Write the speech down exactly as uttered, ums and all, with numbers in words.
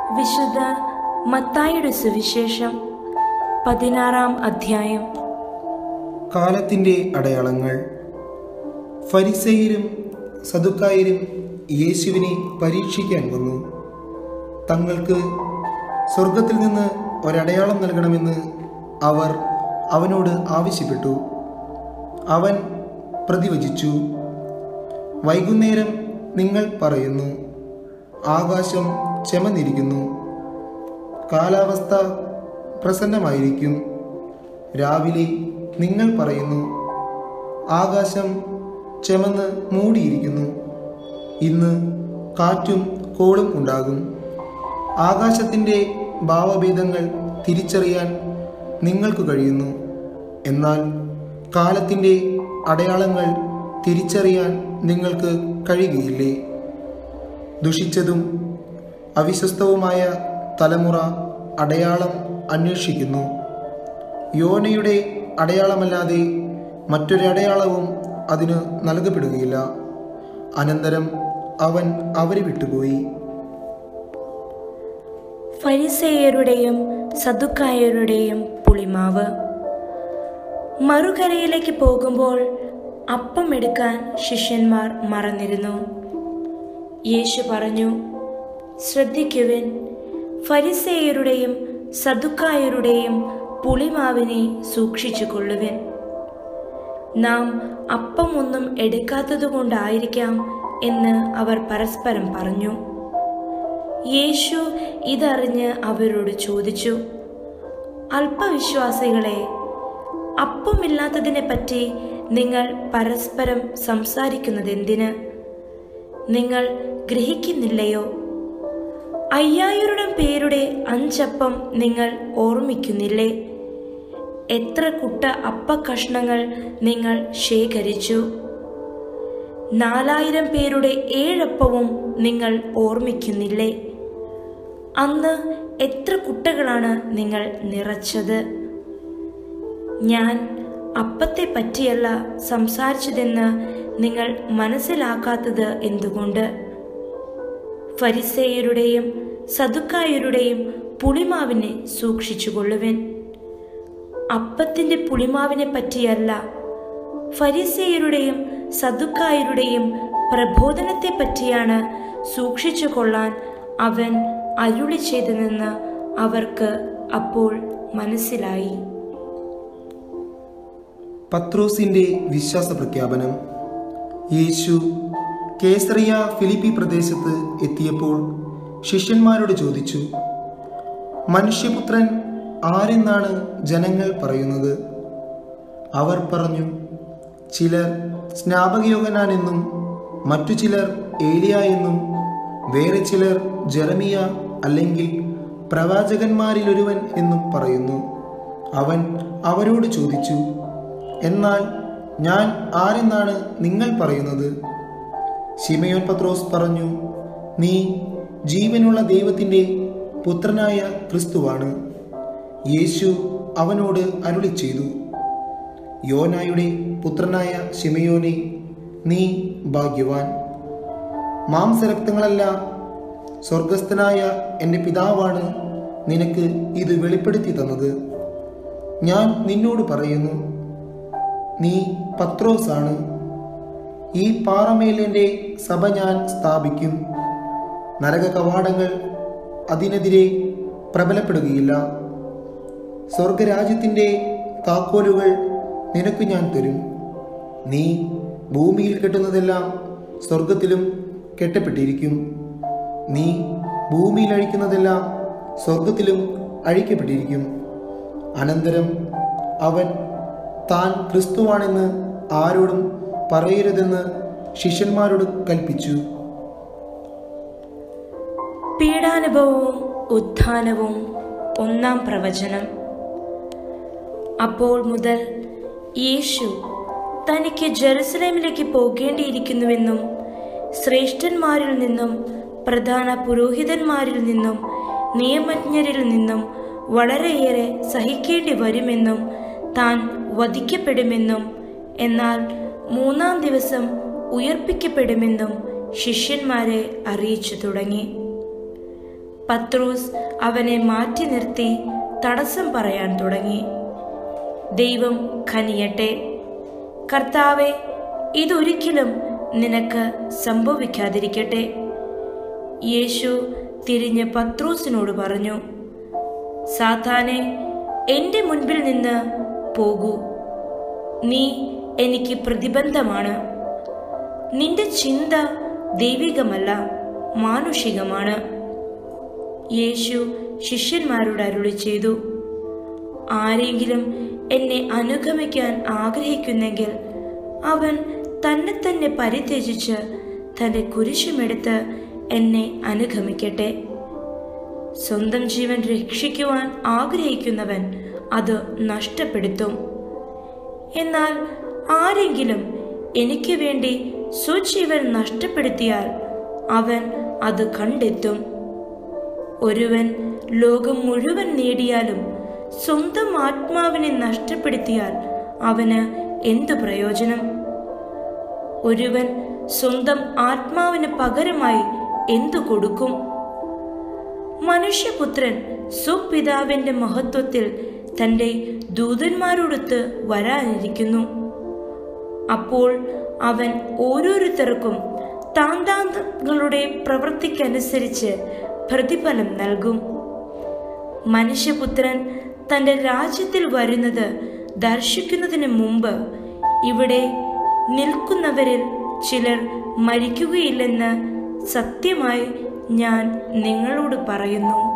വിശുദ്ധ മത്തായിയുടെ സുവിശേഷം പതിനാറാം അധ്യായം. കാലത്തിൻ്റെ അടയാളങ്ങൾ. ഫരിസേയരും സദുക്കായരും യേശുവിനെ പരീക്ഷിക്കാൻ വന്നു. തങ്ങൾക്ക് സ്വർഗത്തിൽ നിന്ന് ഒരടയാളം നൽകണമെന്ന് അവർ അവനോട് ആവശ്യപ്പെട്ടു. അവൻ പ്രതിവചിച്ചു, വൈകുന്നേരം നിങ്ങൾ പറയുന്നു, ആകാശം ചെമന്നിരിക്കുന്നു, കാലാവസ്ഥ പ്രസന്നമായിരിക്കും. രാവിലെ നിങ്ങൾ പറയുന്നു, ആകാശം ചെമന്ന് മൂടിയിരിക്കുന്നു, ഇന്ന് കാറ്റും കോളും ഉണ്ടാകും. ആകാശത്തിൻ്റെ ഭാവഭേദങ്ങൾ തിരിച്ചറിയാൻ നിങ്ങൾക്ക് കഴിയുന്നു. എന്നാൽ കാലത്തിൻ്റെ അടയാളങ്ങൾ തിരിച്ചറിയാൻ നിങ്ങൾക്ക് കഴിയുകയില്ലേ? ദുഷിച്ചതും അവിശ്വസ്തവുമായ തലമുറ അടയാളം അന്വേഷിക്കുന്നു. യോനയുടെ അടയാളമല്ലാതെ മറ്റൊരടയാളവും അതിന് നൽകപ്പെടുകയില്ല. അനന്തരം അവൻ അവരെ വിട്ടുപോയി. ഫരിസേയരുടെയും സദുക്കായരുടെയും പുളിമാവ്. മറുകരയിലേക്ക് പോകുമ്പോൾ അപ്പം എടുക്കാൻ ശിഷ്യന്മാർ മറന്നിരുന്നു. യേശു പറഞ്ഞു, ശ്രദ്ധിക്കുവിൻ, ഫരിസേയരുടെയും സദുക്കായരുടെയും പുളിമാവിനെ സൂക്ഷിച്ചു കൊള്ളുവിൻ. നാം അപ്പം ഒന്നും എടുക്കാത്തതുകൊണ്ടായിരിക്കാം എന്ന് അവർ പരസ്പരം പറഞ്ഞു. യേശു ഇതറിഞ്ഞ് അവരോട് ചോദിച്ചു, അല്പവിശ്വാസികളെ, അപ്പമില്ലാത്തതിനെ പറ്റി നിങ്ങൾ പരസ്പരം സംസാരിക്കുന്നതെന്തിന്? നിങ്ങൾ ഗ്രഹിക്കുന്നില്ലയോ? അയ്യായിരം പേരുടെ അഞ്ചപ്പം നിങ്ങൾ ഓർമ്മിക്കുന്നില്ലേ? എത്ര കുട്ട അപ്പക്കഷ്ണങ്ങൾ നിങ്ങൾ ശേഖരിച്ചു? നാലായിരം പേരുടെ ഏഴപ്പവും നിങ്ങൾ ഓർമ്മിക്കുന്നില്ലേ? അന്ന് എത്ര കുട്ടകളാണ് നിങ്ങൾ നിറച്ചത്? ഞാൻ അപ്പത്തെ പറ്റിയല്ല സംസാരിച്ചതെന്ന് നിങ്ങൾ മനസ്സിലാക്കാത്തത് എന്തുകൊണ്ട്? ഫരിസേയരുടെയും സദുക്കായരുടെയും പുളിമാവിനെ സൂക്ഷിച്ചുകൊള്ളുവിൻ. അപ്പത്തിന്റെ പുളിമാവിനെ പറ്റിയല്ല, ഫരിസേയരുടെയും സദുക്കായരുടെയും പ്രബോധനത്തെ പറ്റിയാണ് സൂക്ഷിച്ചു കൊള്ളാൻ അവൻ അരുളി ചെയ്തതെന്ന് അവർക്ക് അപ്പോൾ മനസ്സിലായി. പത്രോസിന്റെ വിശ്വാസ പ്രഖ്യാപനം. യേശു കേസറിയ ഫിലിപ്പി പ്രദേശത്ത് എത്തിയപ്പോൾ ശിഷ്യന്മാരോട് ചോദിച്ചു, മനുഷ്യപുത്രൻ ആരെന്നാണ് ജനങ്ങൾ പറയുന്നത്? അവർ പറഞ്ഞു, ചിലർ സ്നാപകയോഹന്നാൻ എന്നും മറ്റു ചിലർ ഏലിയ എന്നും വേറെ ചിലർ ജെറമിയ അല്ലെങ്കിൽ പ്രവാചകന്മാരിലൊരുവൻ എന്നും പറയുന്നു. അവൻ അവരോട് ചോദിച്ചു, എന്നാൽ ഞാൻ ആരെന്നാണ് നിങ്ങൾ പറയുന്നത്? ശിമയോൻ പത്രോസ് പറഞ്ഞു, നീ ജീവനുള്ള ദൈവത്തിൻ്റെ പുത്രനായ ക്രിസ്തുവാണ്. യേശു അവനോട് അരുളി ചെയ്തു, യോനായുടെ പുത്രനായ ശിമയോനെ, നീ ഭാഗ്യവാൻ. മാംസരക്തങ്ങളല്ല, സ്വർഗസ്ഥനായ എൻ്റെ പിതാവാണ് നിനക്ക് ഇത് വെളിപ്പെടുത്തി തന്നത്. ഞാൻ നിന്നോട് പറയുന്നു, നീ പത്രോസാണ്. ഈ പാറമേൽ എൻ്റെ സഭ ഞാൻ സ്ഥാപിക്കും. നരക കവാടങ്ങൾ അതിനെതിരെ പ്രബലപ്പെടുകയില്ല. സ്വർഗരാജ്യത്തിൻ്റെ താക്കോലുകൾ നിനക്ക് ഞാൻ തരും. നീ ഭൂമിയിൽ കെട്ടുന്നതെല്ലാം സ്വർഗത്തിലും കെട്ടപ്പെട്ടിരിക്കും. നീ ഭൂമിയിൽ അഴിക്കുന്നതെല്ലാം സ്വർഗത്തിലും അഴിക്കപ്പെട്ടിരിക്കും. അനന്തരം അവൻ താൻ ക്രിസ്തുവാണെന്ന് ആരോടും പറയരുതെന്ന് ശിഷ്യന്മാരോട് കൽപ്പിച്ചു. പീഡാനുഭവവും ഉത്ഥാനവും. ഒന്നാം പ്രവചനം. അപ്പോൾ മുതൽ യേശു തനിക്ക് ജെറുസലേമിലേക്ക് പോകേണ്ടിയിരിക്കുന്നുവെന്നും ശ്രേഷ്ഠന്മാരിൽ നിന്നും പ്രധാന പുരോഹിതന്മാരിൽ നിന്നും നിയമജ്ഞരിൽ നിന്നും വളരെയേറെ സഹിക്കേണ്ടി വരുമെന്നും താൻ വധിക്കപ്പെടുമെന്നും എന്നാൽ മൂന്നാം ദിവസം ഉയർപ്പിക്കപ്പെടുമെന്നും ശിഷ്യന്മാരെ അറിയിച്ചു തുടങ്ങി. പത്രോസ് അവനെ മാറ്റി നിർത്തി തടസ്സം പറയാൻ തുടങ്ങി. ദൈവം കനിയട്ടെ. കർത്താവെ, ഇതൊരിക്കലും നിനക്ക് സംഭവിക്കാതിരിക്കട്ടെ. യേശു തിരിഞ്ഞ് പത്രോസിനോട് പറഞ്ഞു, സാത്താനെ, എൻ്റെ മുൻപിൽ നിന്ന് പോകൂ. നീ എനിക്ക് പ്രതിബന്ധമാണ്. നിന്റെ ചിന്ത ദൈവികമല്ല, മാനുഷികമാണ്. യേശു ശിഷ്യന്മാരോട് അരുളി ചെയ്തു, ആരെങ്കിലും എന്നെ അനുഗമിക്കാൻ ആഗ്രഹിക്കുന്നെങ്കിൽ അവൻ തന്നെ തന്നെ പരിത്യജിച്ച് തൻ്റെ കുരിശുമെടുത്ത് എന്നെ അനുഗമിക്കട്ടെ. സ്വന്തം ജീവൻ രക്ഷിക്കുവാൻ ആഗ്രഹിക്കുന്നവൻ അത് നഷ്ടപ്പെടുത്തും. എന്നാൽ ആരെങ്കിലും എനിക്ക് വേണ്ടി സ്വജീവൻ നഷ്ടപ്പെടുത്തിയാൽ അവൻ അത് കണ്ടെത്തും. ഒരുവൻ ലോകം മുഴുവൻ നേടിയാലും സ്വന്തം ആത്മാവിനെ നഷ്ടപ്പെടുത്തിയാൽ അവന് എന്തു പ്രയോജനം? ഒരുവൻ സ്വന്തം ആത്മാവിന് പകരമായി എന്തു കൊടുക്കും? മനുഷ്യപുത്രൻ സ്വപിതാവിന്റെ മഹത്വത്തിൽ തന്റെ ദൂതന്മാരോടൊത്ത് വരാനിരിക്കുന്നു. അപ്പോൾ അവൻ ഓരോരുത്തർക്കും താന്താങ്ങളുടെ പ്രവൃത്തിക്കനുസരിച്ച് പ്രതിഫലം നൽകും. മനുഷ്യപുത്രൻ തന്റെ രാജ്യത്തിൽ വരുന്നത് ദർശിക്കുന്നതിന് മുമ്പ് ഇവിടെ നിൽക്കുന്നവരിൽ ചിലർ മരിക്കുകയില്ലെന്ന് സത്യമായി ഞാൻ നിങ്ങളോട് പറയുന്നു.